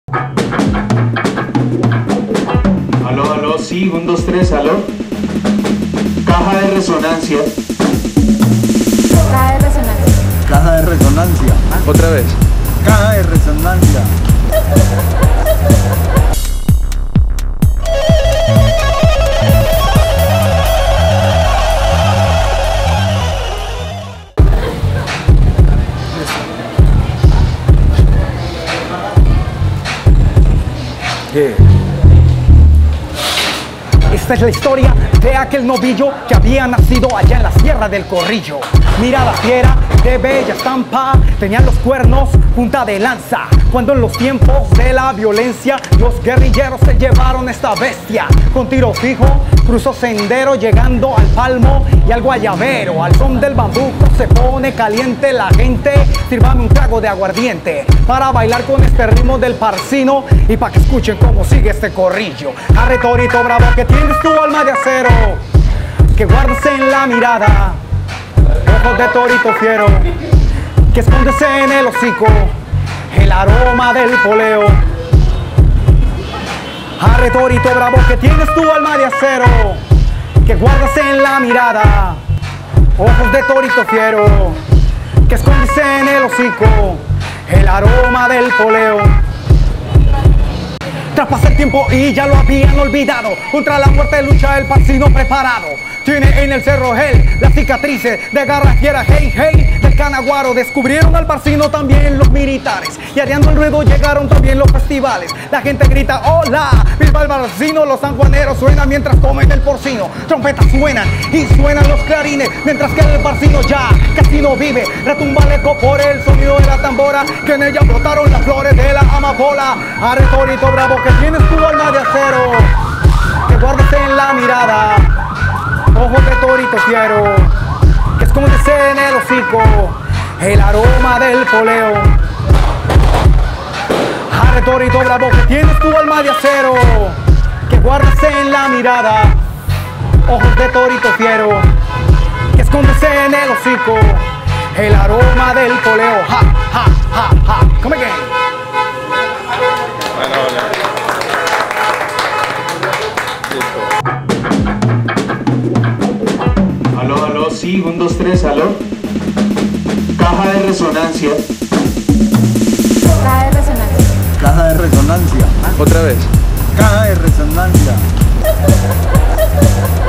Aló, aló, sí, 1, 2, 3, aló. Caja de resonancia. Caja de resonancia. Caja de resonancia. Otra vez. Caja de resonancia. Esta es la historia de aquel novillo que había nacido allá en la Sierra del Corrillo. Mirada fiera, de bella estampa, tenían los cuernos punta de lanza. Cuando en los tiempos de la violencia los guerrilleros se llevaron esta bestia. Con tiro fijo cruzó sendero llegando al palmo y al guayabero. Al son del bambuco se pone caliente la gente. Sírvame un trago de aguardiente para bailar con este ritmo del parcino y para que escuchen cómo sigue este corrillo. Arre torito bravo que tienes tu alma de acero, que guardas en la mirada ojos de torito fiero, que escondes en el hocico el aroma del poleo. Arre torito bravo que tienes tu alma de acero, que guardas en la mirada ojos de torito fiero, que escondes en el hocico el aroma del poleo. Tras pasar el tiempo y ya lo habían olvidado, contra la muerte lucha el parcino preparado. Tiene en el cerro él las cicatrices de garra fiera, hey, hey, del Canaguaro. Descubrieron al parcino también los militares y areando el ruedo llegaron también los festivales. La gente grita hola, viva el parcino, los sanjuaneros suenan mientras comen el porcino. Trompetas suenan y suenan los clarines, mientras que el parcino ya casi no vive. Retumba el eco por el sonido de la tambora, que en ella brotaron las flores de la amapola. Arre torito bravo que tienes tu alma de acero, que guardes en la mirada ojos de torito fiero, que escondes en el hocico el aroma del poleo. Arre torito bravo que tienes tu alma de acero, que guardas en la mirada ojos de torito fiero, que escondes en el hocico el aroma del poleo. Ja, ja, ja, ja. Come again. Aló, aló, sí, 1, 2, 3, aló. Caja de resonancia. Caja de resonancia. Caja de resonancia. Otra vez. Caja de resonancia.